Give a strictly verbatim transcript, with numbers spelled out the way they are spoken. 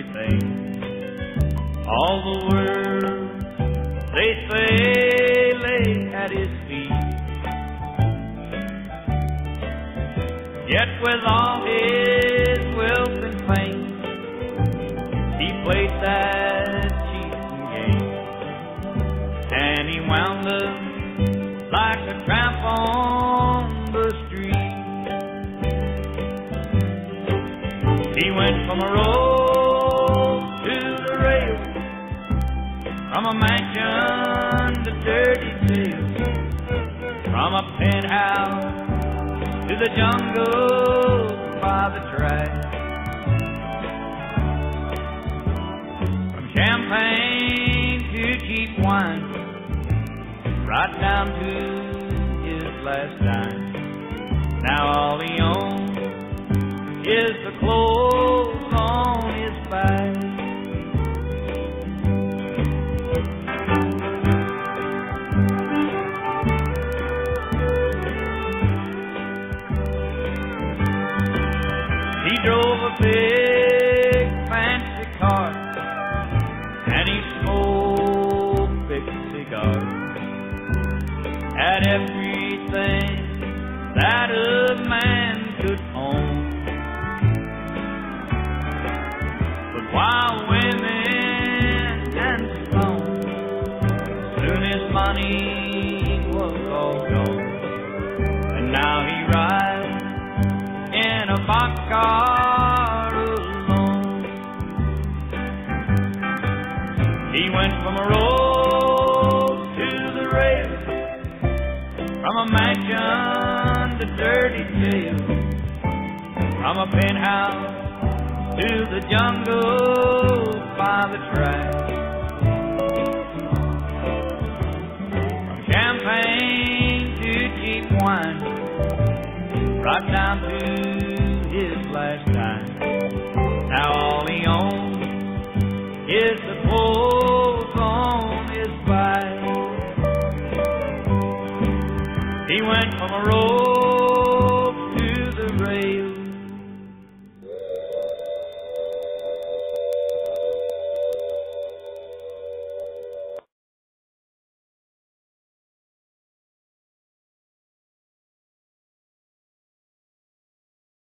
everything. All the world, they say, lay at his feet. Yet with all his wealth and fame, he played that cheating game, and he wound up like a tramp on the street. He went from a road to the rails, from a mansion to dirty jails, from a penthouse to the jungle by the track, from champagne to cheap wine, right down to his last dime. Now all he owns is the clothes on his back. He drove a big fancy car, and he smoked big cigars, had everything that a man could own. But while women and stone, soon his money was all gone, and now he rides in a boxcar alone. He went from a road to the rails, from a mansion to dirty jail, from a penthouse to the jungle by the track, from champagne to cheap wine, right down to his last dime. Now all he owns is the clothes on his back. He went from a road